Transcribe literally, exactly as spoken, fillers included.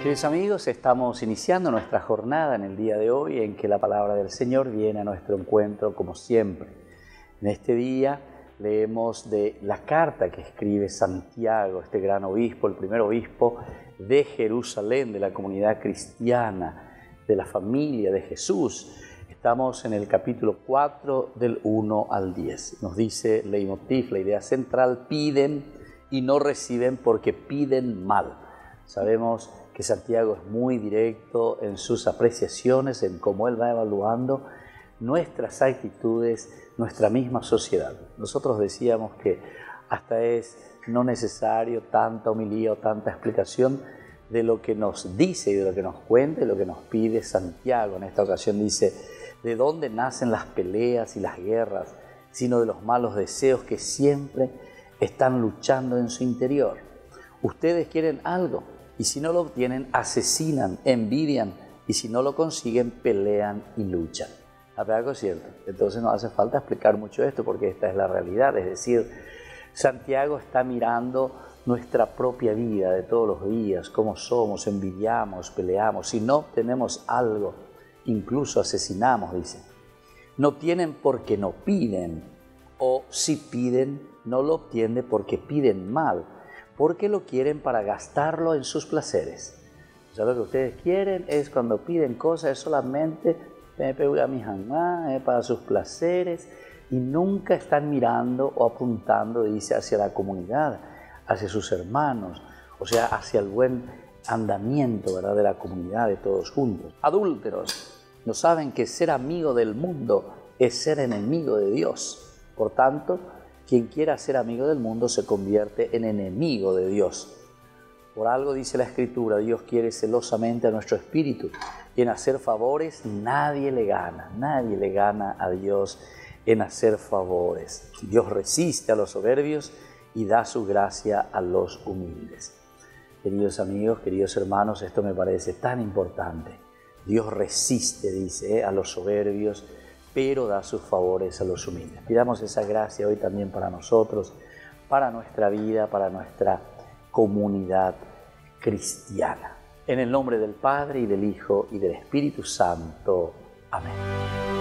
Queridos amigos, estamos iniciando nuestra jornada en el día de hoy en que la palabra del Señor viene a nuestro encuentro como siempre. En este día leemos de la carta que escribe Santiago, este gran obispo, el primer obispo de Jerusalén, de la comunidad cristiana, de la familia de Jesús. Estamos en el capítulo cuatro del uno al diez. Nos dice leitmotiv, la idea central: piden y no reciben porque piden mal. Sabemos que Santiago es muy directo en sus apreciaciones, en cómo él va evaluando nuestras actitudes, nuestra misma sociedad. Nosotros decíamos que hasta es no necesario tanta homilía o tanta explicación de lo que nos dice y de lo que nos cuenta y lo que nos pide Santiago. En esta ocasión dice: ¿de dónde nacen las peleas y las guerras, sino de los malos deseos que siempre están luchando en su interior? Ustedes quieren algo, y si no lo obtienen, asesinan, envidian, y si no lo consiguen, pelean y luchan. ¿A verdad que es cierto? Entonces no hace falta explicar mucho esto, porque esta es la realidad. Es decir, Santiago está mirando nuestra propia vida de todos los días, cómo somos, envidiamos, peleamos. Si no obtenemos algo, incluso asesinamos, dice. No tienen porque no piden, o si piden, no lo obtienen porque piden mal, porque lo quieren para gastarlo en sus placeres. O sea, lo que ustedes quieren es, cuando piden cosas, es solamente para sus placeres, y nunca están mirando o apuntando, dice, hacia la comunidad, hacia sus hermanos, o sea, hacia el buen andamiento, ¿verdad?, de la comunidad, de todos juntos. Adúlteros, no saben que ser amigo del mundo es ser enemigo de Dios. Por tanto, quien quiera ser amigo del mundo se convierte en enemigo de Dios. Por algo dice la Escritura: Dios quiere celosamente a nuestro espíritu, y en hacer favores nadie le gana, nadie le gana a Dios en hacer favores. Dios resiste a los soberbios y da su gracia a los humildes. Queridos amigos, queridos hermanos, esto me parece tan importante. Dios resiste, dice, ¿eh? a los soberbios, pero da sus favores a los humildes. Pidamos esa gracia hoy también para nosotros, para nuestra vida, para nuestra comunidad cristiana. En el nombre del Padre, y del Hijo, y del Espíritu Santo. Amén.